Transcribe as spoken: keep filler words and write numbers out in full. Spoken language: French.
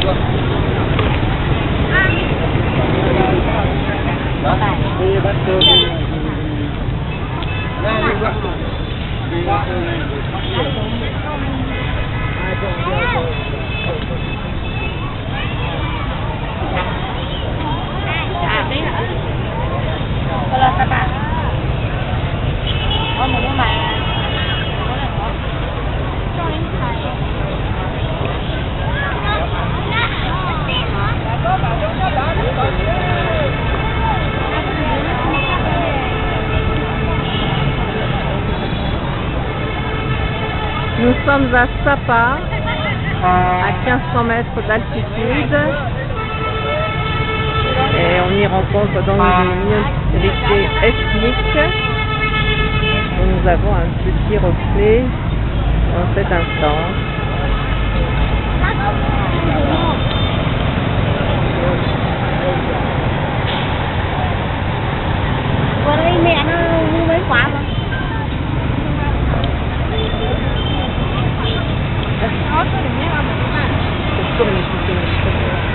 Nous sommes à Sapa, à quinze cents mètres d'altitude, et on y rencontre donc des minorités ethniques dont nous avons un petit reflet en cet instant. Qua đây mẹ nó mua mấy quả mà. Come